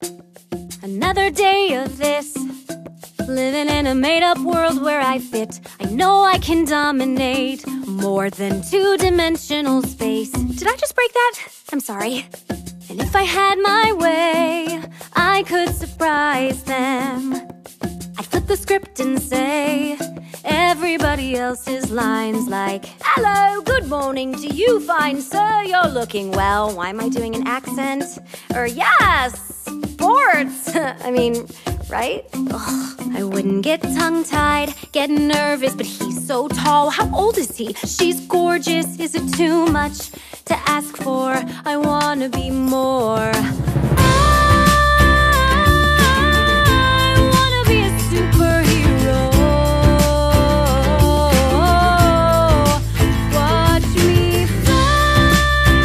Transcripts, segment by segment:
Another day of this, living in a made-up world where I fit. I know I can dominate more than two-dimensional space. Did I just break that? I'm sorry. And if I had my way, I could surprise them. I'd flip the script and say everybody else's lines like, "Hello, good morning to you, fine sir, you're looking well." Why am I doing an accent? Or yes, sports. I mean, right? Ugh, I wouldn't get tongue-tied, get nervous, but he's so tall. How old is he? She's gorgeous. Is it too much to ask for? I wanna be more. I wanna be a superhero. Watch me fly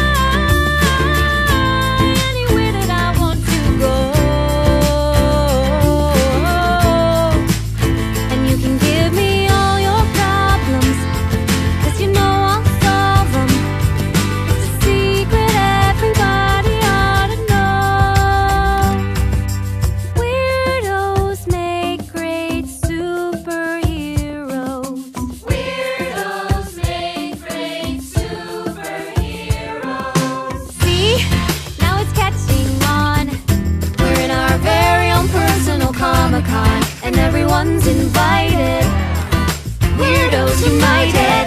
anywhere that I want to go. And you can give me all your problems, 'cause you know I'll solve them. It's a secret everybody ought to know. Weirdos make great superheroes. Weirdos make great superheroes. See? Now it's catching on. We're in our very own personal Comic-Con, and everyone's invited. Weirdos United.